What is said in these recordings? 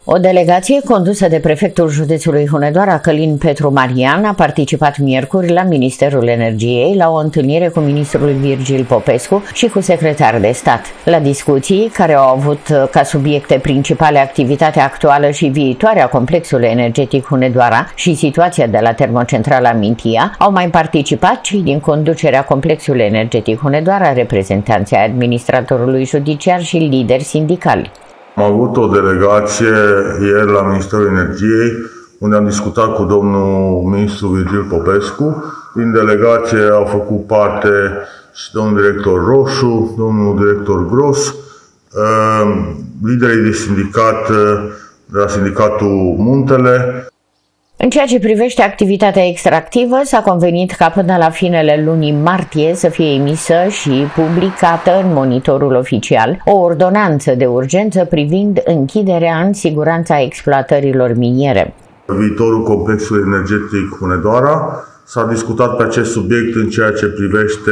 O delegație condusă de prefectul județului Hunedoara, Călin Petru Marian, a participat miercuri la Ministerul Energiei la o întâlnire cu ministrul Virgil Popescu și cu secretar de stat. La discuții, care au avut ca subiecte principale activitatea actuală și viitoare a complexului energetic Hunedoara și situația de la termocentrala Mintia, au mai participat cei din conducerea complexului energetic Hunedoara, reprezentanții administratorului judiciar și lideri sindicali. Am avut o delegație ieri la Ministerul Energiei, unde am discutat cu domnul ministru Virgil Popescu. Din delegație au făcut parte și domnul director Roșu, domnul director Gros, liderii de sindicat, de la sindicatul Muntele. În ceea ce privește activitatea extractivă, s-a convenit ca până la finele lunii martie să fie emisă și publicată în monitorul oficial o ordonanță de urgență privind închiderea în siguranța exploatărilor miniere. Viitorul complexului energetic Hunedoara s-a discutat pe acest subiect în ceea ce privește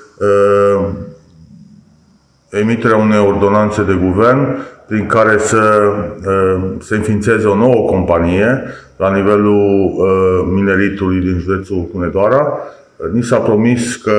emiterea unei ordonanțe de guvern prin care să se înființeze o nouă companie la nivelul mineritului din județul Hunedoara. Ni s-a promis că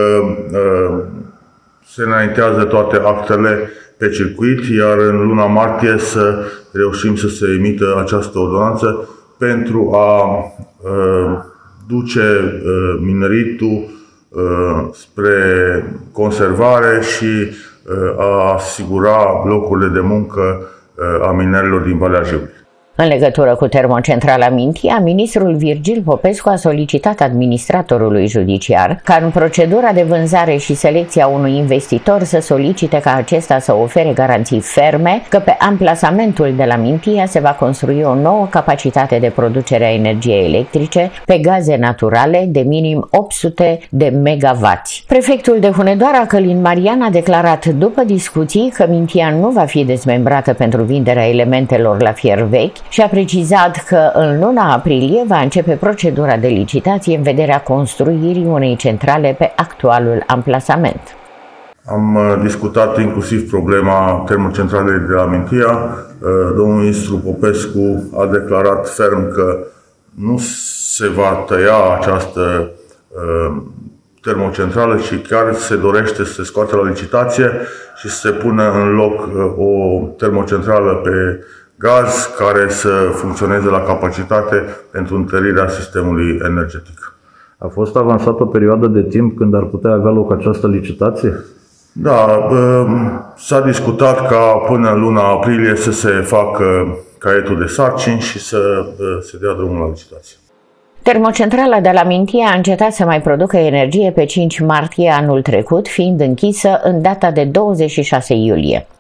se înaintează toate actele pe circuit, iar în luna martie să reușim să se emită această ordonanță pentru a duce mineritul spre conservare și a asigura locurile de muncă a minerilor din Valea Jiului. În legătură cu termocentrala Mintia, ministrul Virgil Popescu a solicitat administratorului judiciar ca în procedura de vânzare și selecția unui investitor să solicite ca acesta să ofere garanții ferme că pe amplasamentul de la Mintia se va construi o nouă capacitate de producere a energiei electrice pe gaze naturale de minim 800 de megavați. Prefectul de Hunedoara, Călin Marian, a declarat după discuții că Mintia nu va fi dezmembrată pentru vinderea elementelor la fier vechi și a precizat că în luna aprilie va începe procedura de licitație în vederea construirii unei centrale pe actualul amplasament. Am discutat inclusiv problema termocentralei de la Mintia. Domnul ministru Popescu a declarat ferm că nu se va tăia această termocentrală și chiar se dorește să se scoată la licitație și să se pună în loc o termocentrală pe gaz care să funcționeze la capacitate pentru întărirea sistemului energetic. A fost avansată o perioadă de timp când ar putea avea loc această licitație? Da, s-a discutat ca până în luna aprilie să se facă caietul de sarcini și să se dea drumul la licitație. Termocentrala de la Mintia a încetat să mai producă energie pe 5 martie anul trecut, fiind închisă în data de 26 iulie.